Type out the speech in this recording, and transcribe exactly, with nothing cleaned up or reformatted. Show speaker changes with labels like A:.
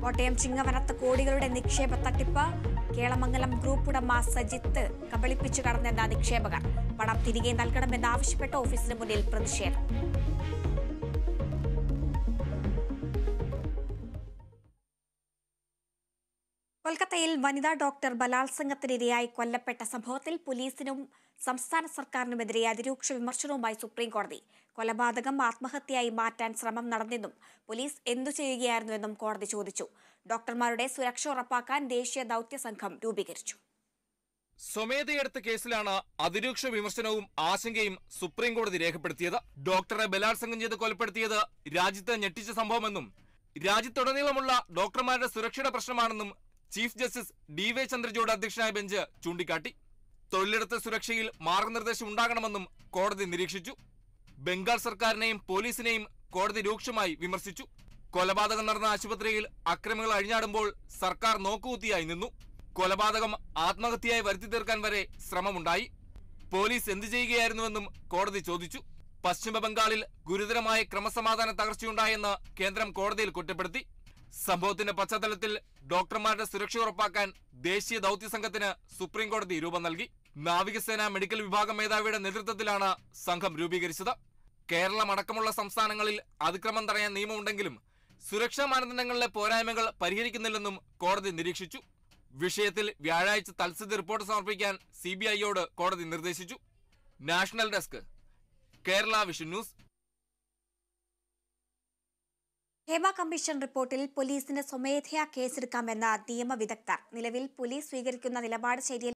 A: കോട്ടയം ചിങ്ങവനത്ത് കോടികളുടെ നിക്ഷേപ തട്ടിപ്പ്. കേളമംഗലം ഗ്രൂപ്പ് ഉടമ സജിത്ത് കബളിപ്പിച്ചു കടന്നെന്ന നിക്ഷേപകർ. പണം തിരികെ നൽകണമെന്നാവശ്യപ്പെട്ട് ഓഫീസിന് മുന്നിൽ പ്രതിഷേധം. കൊൽക്കത്തയിൽ വനിതാ ഡോക്ടർ ബലാത്സംഗത്തിനിരയായി കൊല്ലപ്പെട്ട സംഭവത്തിൽ പോലീസിനും സംസ്ഥാന സർക്കാരിനുമെതിരെ അതിരൂക്ഷ വിമർശനവുമായി സുപ്രീംകോടതി. കൊലപാതകം ആത്മഹത്യയായി മാറ്റാൻ ശ്രമം നടന്നെന്നും പോലീസ് എന്തു ചെയ്യുകയായിരുന്നുവെന്നും കോടതി ചോദിച്ചു. ഡോക്ടർമാരുടെ സുരക്ഷ ഉറപ്പാക്കാൻ ദേശീയ ദൌത്യ സംഘം രൂപീകരിച്ചു.
B: സ്വമേധയെടുത്ത കേസിലാണ് അതിരൂക്ഷ വിമർശനവും ആശങ്കയും സുപ്രീംകോടതി രേഖപ്പെടുത്തിയത്. ഡോക്ടറെ ബലാത്സംഗം ചെയ്ത് കൊലപ്പെടുത്തിയത് രാജ്യത്ത് ഞെട്ടിച്ച സംഭവമെന്നും രാജ്യത്തുടനീളമുള്ള ഡോക്ടർമാരുടെ സുരക്ഷയുടെ പ്രശ്നമാണെന്നും chief justice D Y Chandrachud അധ്യക്ഷനായ ബെഞ്ച് ചൂണ്ടിക്കാട്ടി. തൊഴിലിടത്തെ സുരക്ഷയിൽ മാർഗനിർദ്ദേശം ഉണ്ടാകണമെന്നും കോടതി നിരീക്ഷിച്ചു. ബംഗാൾ സർക്കാരിനെയും പോലീസിനെയും കോടതി രൂക്ഷമായി വിമർശിച്ചു. കൊലപാതകം നടന്ന ആശുപത്രിയിൽ അക്രമികൾ അഴിഞ്ഞാടുമ്പോൾ സർക്കാർ നോക്കുകുത്തിയായി നിന്നു. കൊലപാതകം ആത്മഹത്യയായി വരുത്തി തീർക്കാൻ വരെ ശ്രമമുണ്ടായി. പോലീസ് എന്തു ചെയ്യുകയായിരുന്നുവെന്നും കോടതി ചോദിച്ചു. പശ്ചിമ ബംഗാളിൽ ഗുരുതരമായ ക്രമസമാധാന തകർച്ചയുണ്ടായെന്ന് കേന്ദ്രം കോടതിയിൽ കുറ്റപ്പെടുത്തി. സംഭവത്തിന്റെ പശ്ചാത്തലത്തിൽ ഡോക്ടർമാരുടെ സുരക്ഷ ഉറപ്പാക്കാൻ ദേശീയ ദൌത്യ സംഘത്തിന് സുപ്രീംകോടതി രൂപം നൽകി. നാവികസേന മെഡിക്കൽ വിഭാഗം മേധാവിയുടെ നേതൃത്വത്തിലാണ് സംഘം രൂപീകരിച്ചത്. കേരളം അടക്കമുള്ള സംസ്ഥാനങ്ങളിൽ അതിക്രമം തടയാൻ നിയമമുണ്ടെങ്കിലും സുരക്ഷാ മാനദണ്ഡങ്ങളിലെ പോരായ്മകൾ പരിഹരിക്കുന്നില്ലെന്നും കോടതി നിരീക്ഷിച്ചു. വിഷയത്തിൽ വ്യാഴാഴ്ച തൽസ്ഥിതി റിപ്പോർട്ട് സമർപ്പിക്കാൻ സി ബി ഐയോട് കോടതി നിർദ്ദേശിച്ചു. National desk, Kerala vision news.
A: Hema commission റിപ്പോർട്ടിൽ പോലീസിന് സ്വമേധയാ കേസെടുക്കാമെന്ന നിയമ വിദഗ്ധർ. നിലവിൽ പോലീസ് സ്വീകരിക്കുന്ന നിലപാട് ശരിയല്ല.